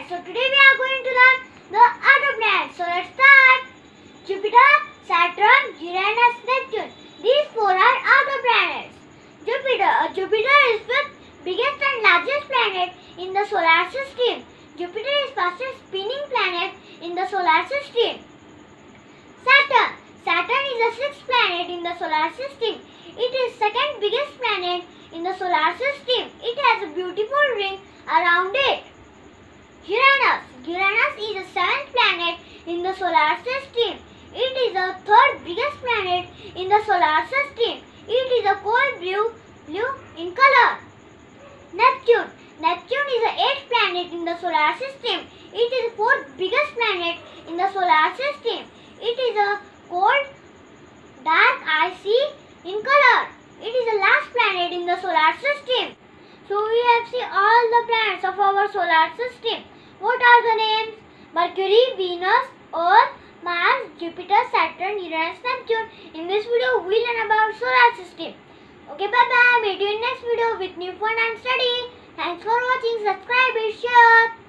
So today we are going to learn the outer planets. So let's start. Jupiter, Saturn, Uranus, Neptune. These four are outer planets. Jupiter is fifth biggest and largest planet in the solar system. Jupiter is fastest spinning planet in the solar system. Saturn is the sixth planet in the solar system. It is second biggest planet in the solar system. It has a beautiful ring around it. Uranus is the seventh planet in the solar system. It is the third biggest planet in the solar system. It is a cold blue in color. Neptune is the eighth planet in the solar system. It is the fourth biggest planet in the solar system. It is a cold, dark, icy in color. It is the last planet in the solar system. So we have seen all the planets of our solar system. What are the names? Mercury, Venus, Earth, Mars, Jupiter, Saturn, Uranus, Neptune. In this video, we learn about solar system. Okay, bye bye. Meet you in next video with new fun and study. Thanks for watching. Subscribe and share.